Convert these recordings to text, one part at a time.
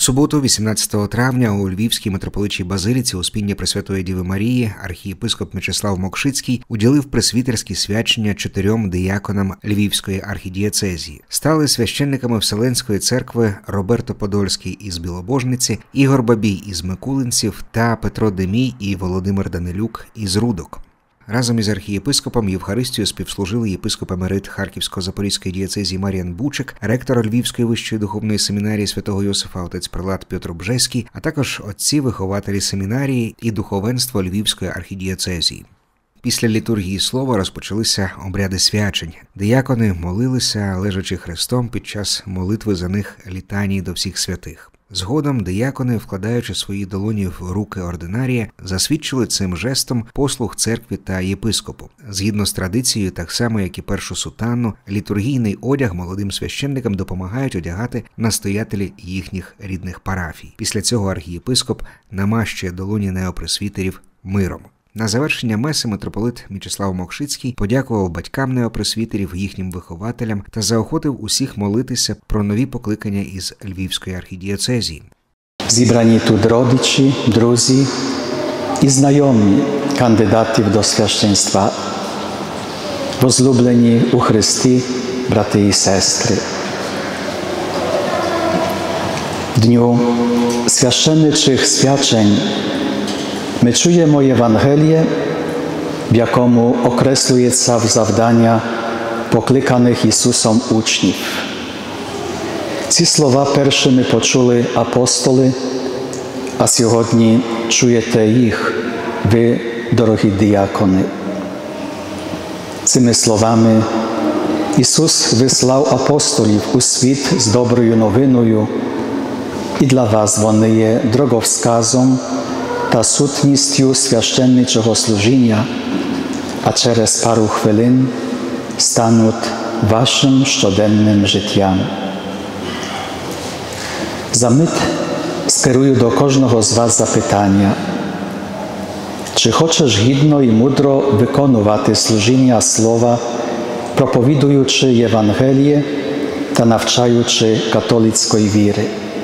суботу, 18 травня, у Львівській митрополичій базиліці Успіння Пресвятої Діви Марії архієпископ Мечислав Мокшицький уділив пресвітерські свячення 4 дияконам Львівської архідієцезії. Стали священниками Вселенської церкви Роберто Подольський із Білобожниці, Ігор Бабій із Микулинців та Петро Демій і Володимир Данилюк із Рудок. Разом із архієпископом Євхаристію співслужили єпископ емерит Харківсько-Запорізької дієцезії Мар'ян Бучик, ректор Львівської вищої духовної семінарії святого Йосифа отець прилад Петр Бжеський, а також отці-вихователі семінарії і духовенство Львівської архідієцезії. Після літургії слова розпочалися обряди свячень. Диякони молилися, лежачи хрестом під час молитви за них літанії до всіх святих. Згодом диякони, вкладаючи свої долоні в руки ординарія, засвідчили цим жестом послуг церкві та єпископу. Згідно з традицією, так само, як і першу сутанну, літургійний одяг молодим священникам допомагають одягати настоятелі їхніх рідних парафій. Після цього архієпископ намащує долоні неопресвітерів миром. На завершення меси митрополит Мечислав Мокшицький подякував батькам неопресвітерів, їхнім вихователям та заохотив усіх молитися про нові покликання із Львівської архідієцезії. Зібрані тут родичі, друзі і знайомі кандидатів до священства, возлюблені у Христі брати і сестри. W dniu священничих свячень my czujemy Ewangelię, w jakomu określujecie завдання покликаних Ісусом учнів. Ці слова першими почули апостоли, а сьогодні чуєте їх, ви, дорогі діякони. Цими словами Ісус вислав апостолів у світ з доброю новиною, і для вас вони є дороговказом та сутністю священничого служіння, а через пару хвилин стануть вашим щоденним життям. За мить скерую до кожного з вас запитання. Чи хочеш гідно і мудро виконувати служіння слова, проповідуючи Євангеліє та навчаючи католицької віри?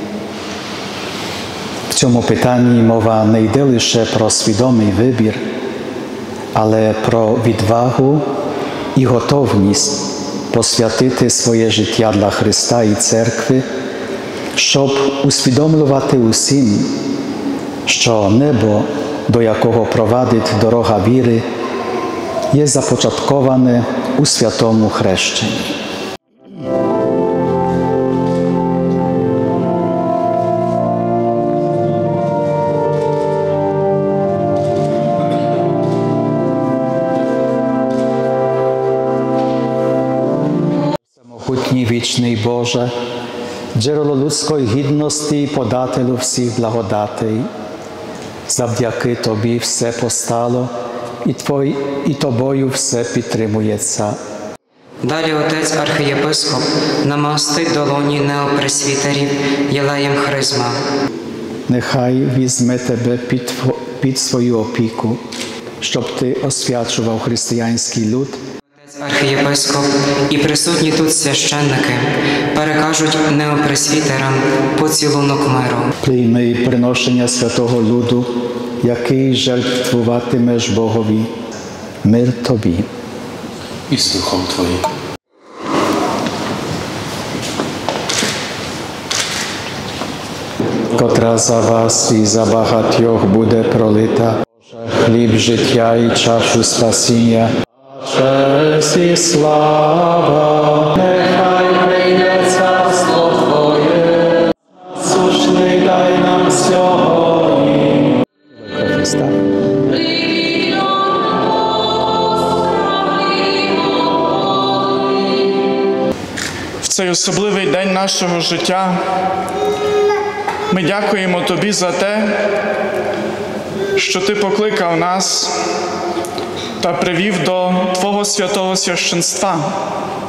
В цьому питанні мова не йде лише про свідомий вибір, але про відвагу і готовність посвятити своє життя для Христа і Церкви, щоб усвідомлювати усім, що небо, до якого провадить дорога віри, є започатковане у святому хрещенні. Самохутній вічний Боже, джерело людської гідності і подателю всіх благодатей, завдяки Тобі все постало, і Тобою все підтримується. Далі отець архієпископ намастить долоні неопресвітерів єлеєм хризма. Нехай візьме тебе під свою опіку, щоб ти освячував християнський люд. Архієпископ і присутні тут священники перекажуть неопресвітерам поцілунок миру. Прийми приношення святого люду, який жертвуватимеш Богові. Мир тобі. І з духом твоїм. Котра за вас і за багатьох буде пролита, хліб життя і чашу спасіння. Честь і слава, нехай прийде царство Твоє, насущний дай нам сьогодні. Христа. В цей особливий день нашого життя ми дякуємо Тобі за те, що Ти покликав нас та привів до Твого святого священства.